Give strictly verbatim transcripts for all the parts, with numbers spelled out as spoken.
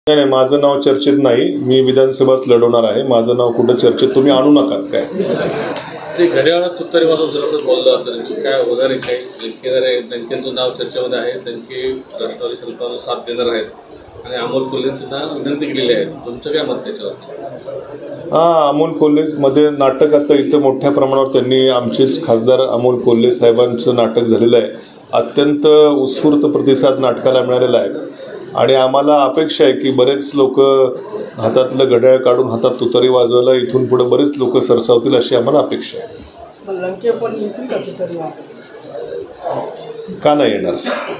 नाही नाही, माझं नाव चर्चेत नाही. मी विधानसभात लढवणार आहे. माझं नाव कुठं चर्चेत तुम्ही आणू नकात. काय ते घड्याळात तुतारी वाजवत जर बोललं तर काय होणार आहे? काही लंकेदार आहे, लंकेंचं नाव चर्चेमध्ये आहे. लंके राष्ट्रवादी सरकारला साथ देणार आहेत आणि अमोल कोल्हेंना विनंती केलेली आहे. तुमचं काय मत त्याच्यावर? हां, अमोल कोल्हेमध्ये नाटक आता इथं मोठ्या प्रमाणावर त्यांनी आमचेच खासदार अमोल कोल्हे साहेबांचं नाटक झालेलं आहे. अत्यंत उत्स्फूर्त प्रतिसाद नाटकाला मिळालेला आहे आणि आम्हाला अपेक्षा आहे की बरेच लोक हातातलं घड्याळ काढून हातात तुतारी वाजवायला इथून पुढे बरेच लोक सरसावतील अशी आम्हाला अपेक्षा आहे. लंके पण येतील का तुतारी का नाही येणार?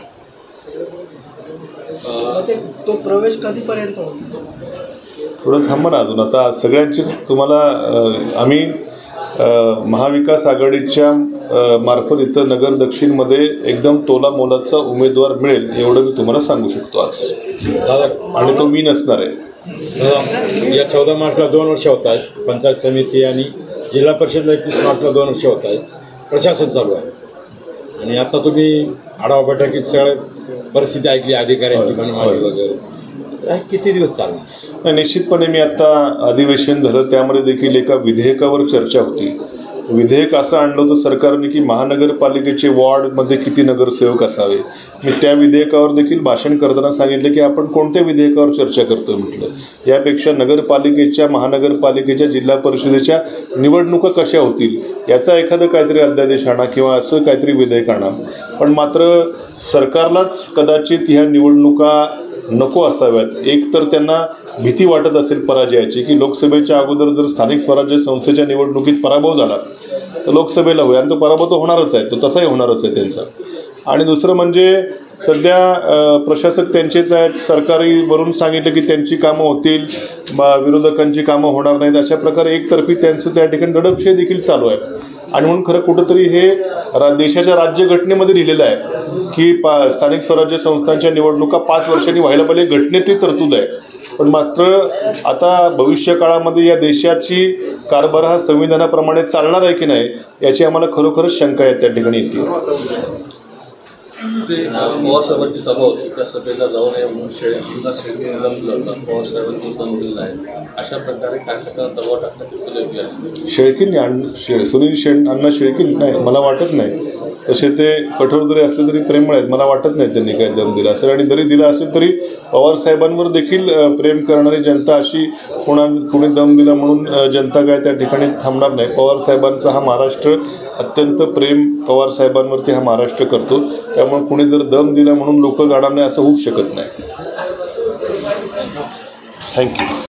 तो प्रवेश कधीपर्यंत होईल? थोडं थांबा ना अजून. आता सगळ्यांचीच तुम्हाला आम्ही महाविकास आघाडीच्या मार्फत इथं नगर दक्षिणमध्ये एकदम तोला मोलाचा उमेदवार मिळेल एवढं मी तुम्हाला सांगू शकतो आज. आणि तो मी नसणार आहे. या चौदा मार्चला दोन वर्ष होत आहेत. पंचायत समिती आणि जिल्हा परिषदला एकवीस मार्चला दोन वर्ष होत आहेत. प्रशासन चालू आहे आणि आता तुम्ही आढावा बैठकीत सगळं परिस्थिती ऐकली, अधिकाऱ्यांची मनमानी वगैरे. किती दिवस चालणार? निश्चितपणे मी आता अधिवेशन झालं त्यामध्ये देखील एका विधेयकावर चर्चा होती. विधेयक असं आणलं होतं सरकारने की महानगरपालिकेचे वॉर्डमध्ये किती नगरसेवक असावे. मी त्या विधेयकावर देखील भाषण करताना सांगितलं की आपण कोणत्या विधेयकावर चर्चा करतो म्हटलं. यापेक्षा नगरपालिकेच्या, महानगरपालिकेच्या, जिल्हा परिषदेच्या निवडणुका कशा होतील याचा एखादं काहीतरी अध्यादेश आणा किंवा असं काहीतरी विधेयक आणा. पण मात्र सरकारलाच कदाचित ह्या निवडणुका नको असाव्यात. एक तर त्यांना भीती वाटत असेल पराजयाची की लोकसभेच्या अगोदर जर स्थानिक स्वराज्य संस्थेच्या निवडणुकीत पराभव झाला तर लोकसभेला होईल आणि तो पराभव तो होणारच आहे, तो तसाही होणारच आहे त्यांचा. आणि दुसरं म्हणजे सध्या प्रशासक त्यांचेच आहेत. सरकारी वरून सांगितलं की त्यांची कामं होतील, बा विरोधकांची कामं होणार नाहीत, अशा प्रकारे एकतर्फी त्यांचं त्या ठिकाणी दडपशाही देखील चालू आहे. आणि म्हणून खरं कुठंतरी हे रा देशाच्या राज्यघटनेमध्ये लिहिलेलं आहे की पा स्थानिक स्वराज्य संस्थांच्या निवडणुका पाच वर्षांनी व्हायला पाहिजे, घटनेतली तरतूद आहे. पण मात्र आता भविष्य काळामध्ये या देशाची कारभार हा संविधानाप्रमाणे चालणार आहे की नाही याची आम्हाला खरोखरच शंका आहे त्या ठिकाणी येते. पवार साहेबांची सभा होती, त्या सभेला जाऊ नये म्हणून शेळके शेळके पवार साहेबांनी जमलेलं आहे. अशा प्रकारे कार्यकर्त्यांना दबाव टाकण्यात योग्य आहे? शेळकेंनी अण्ण शे सुनील शेण अण्णा शेळके नाही, मला वाटत नाही. तसे ते कठोर जरी असले तरी प्रेमळ आहेत. मला वाटत नाही त्यांनी काही दम दिला असेल. आणि जरी दिला असेल तरी पवार साहेबांवर देखील प्रेम करणारी जनता अशी कोणा कोणी दम दिला म्हणून जनता काय त्या ठिकाणी थांबणार नाही. पवार साहेबांचा हा महाराष्ट्र अत्यंत प्रेम पवार साहेबांवरती हा महाराष्ट्र करतो. त्यामुळे कुणी जर दम दिला म्हणून लोक जाणार नाही असं होऊच शकत नाही. थँक्यू.